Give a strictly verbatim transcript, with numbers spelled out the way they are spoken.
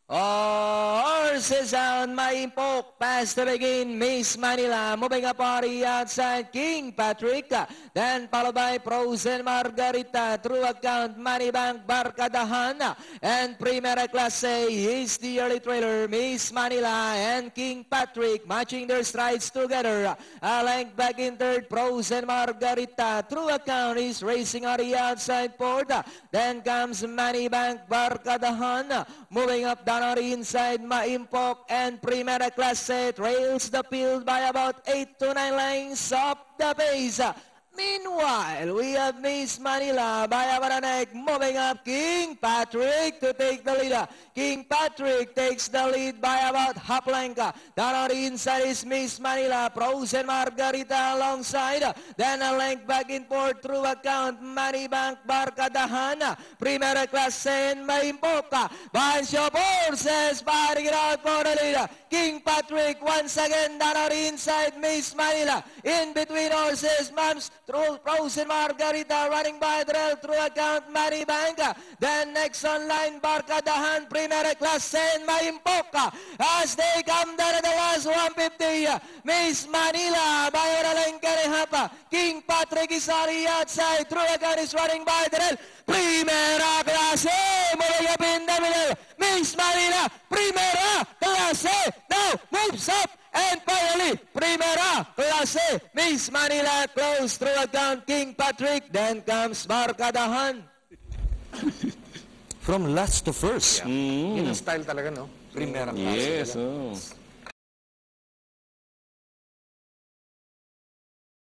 Horses out, Maimpok, pass to begin, Miss Manila, moving up party outside, King Patrick, then followed by Frozen Margarita, through account, Moneybank, Barkadahan, and Primera Clase is the early trailer, Miss Manila and King Patrick, matching their strides together, a length back in third, Frozen Margarita, through account is racing on the outside port, then comes Moneybank, Barkadahan, moving up down on the inside, Maimpok and Primera Clase trails the field by about eight to nine lengths up the pace. Meanwhile, we have Miss Manila by our neck, moving up King Patrick to take the lead. King Patrick takes the lead by about half length. Down on the inside is Miss Manila, Frozen Margarita alongside. Then a length back in port through account, Moneybank, Barkadahan, Primera Clase and Maimpoka. Bunch of horses fighting it out for the lead. King Patrick once again down on the inside, Miss Manila. In between horses, Mams, through Frozen Margarita running by the rail through account Moneybank. Then next on line Barkadahan, Primera Clase and Maimpoka. As they come down at the last one fifty, Miss Manila by Oralencarehapa. King Patrick is on the outside. Through account is running by the rail. Primera Clase moving up in the middle. Miss Manila, Primera Clase now moves up. And finally, Primera Clase, Miss Manila close through account King Patrick. Then comes Barkadahan. From last to first. Yeah. Mm. Yun ang style talaga, no? Primera clase. Yes, oh.